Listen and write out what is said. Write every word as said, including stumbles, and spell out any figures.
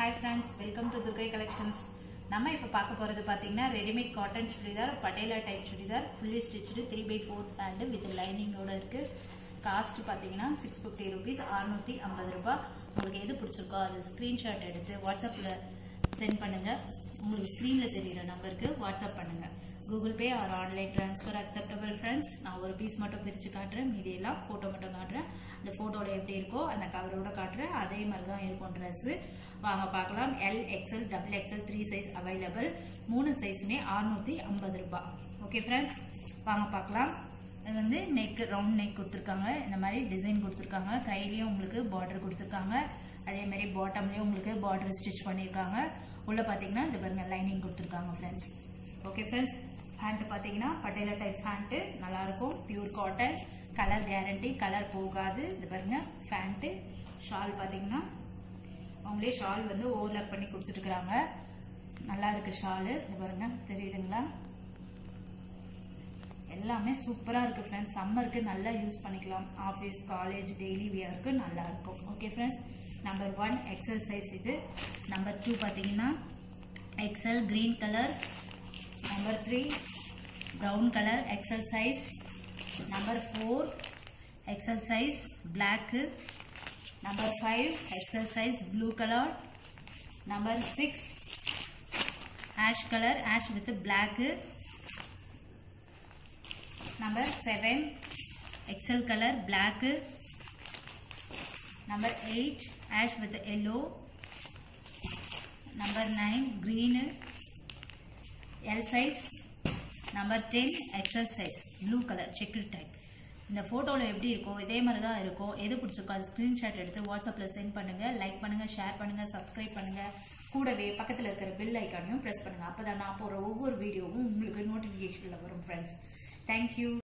Hi friends, welcome to Durgai Collections. நம்ம இப்ப பார்க்க போறது பாத்தீங்கன்னா readymade cotton chudidar Patiala type chudidar fully stitched three by four and with lining ஓட இருக்கு. காஸ்ட் பாத்தீங்கன்னா six fifty rupees six fifty ரூபாய். உங்களுக்கு எது பிடிச்சிருக்கோ அது ஸ்கிரீன்ஷாட் எடுத்து வாட்ஸ்அப்ல சென்ட் பண்ணுங்க. உங்களுக்கு ஸ்கிரீன்ல தெரியுற நம்பருக்கு வாட்ஸ்அப் பண்ணுங்க. Google Pay or online transfer acceptable friends. நான் ஒரு பீஸ் மட்டும் பிரிச்சு காட்டுறேன், மீதி எல்லாம் போட்டோ மட்டும் காட்டுறேன். அந்த போட்டோல எப்படி இருக்கோ அந்த கவரோட காட்டுறேன், அதே மாதிரி தான் இருக்கும் ட்ரெஸ். வாங்க பார்க்கலாம். L XL double XL three size available. மூணு சைஸுமே அறுநூத்தி ஐம்பது ரூபாய். ஓகே ஃப்ரெண்ட்ஸ், வாங்க பார்க்கலாம். இது வந்து நெக் ரவுண்ட் நெக் கொடுத்துருக்காங்க, இந்த மாதிரி டிசைன் கொடுத்துருக்காங்க. கையிலயும் உங்களுக்கு பார்டர் கொடுத்துருக்காங்க, அதே மாதிரி பாட்டம்லயும் உங்களுக்கு பார்டர் ஸ்டிச் பண்ணிருக்காங்க. உள்ள பாத்தீங்கன்னா இந்த பாருங்க லைனிங் கொடுத்துருக்காங்க ஃப்ரெண்ட்ஸ். ஓகே ஃப்ரெண்ட்ஸ், பேண்ட் பாத்தீங்கன்னா பட்டேலா டைப் பேண்ட் நல்லா இருக்கும். Pure cotton, colour guarantee, colour போகாது. இது பாருங்க பேண்ட். ஷால் பாத்தீங்கன்னா அவங்களே ஷால் வந்து ஓவர்லாப் பண்ணி கொடுத்துட்டு இருக்காங்க. நல்லா இருக்கு ஷாலு. இது பாருங்க தெரியுதுங்களா? எல்லாமே சூப்பரா இருக்கு ஃப்ரெண்ட்ஸ். சம்மருக்கு நல்லா யூஸ் பண்ணிக்கலாம். ஆபீஸ், காலேஜ், டெய்லி வியருக்கு நல்லா இருக்கும். Okay friends, number one XL size இது. நம்பர் டூ பாத்தீங்கன்னா XL green colour. Number three brown color X L size. Number four X L size black. Number five X L size blue color. Number six ash color, ash with black. Number seven X L color black. Number eight ash with yellow. Number nine green L size. Number ten XL size blue colour checked type. இந்த போட்டோல எப்படி இருக்கோ இதே மாதிரி தான் இருக்கும். எது பிடிச்சிருக்கோ அது ஸ்கிரீன்ஷாட் எடுத்து வாட்ஸ்அப்ல சென்ட் பண்ணுங்க. லைக் பண்ணுங்க, ஷேர் பண்ணுங்க, சப்ஸ்கிரைப் பண்ணுங்க. கூடவே பக்கத்துல இருக்கிற பெல் ஐக்கானையும் பிரஸ் பண்ணுங்க. அப்பதான் நான் போற ஒவ்வொரு வீடியோவும் உங்களுக்கு நோட்டிபிகேஷன்ல வரும் ஃப்ரெண்ட்ஸ். தேங்க்யூ.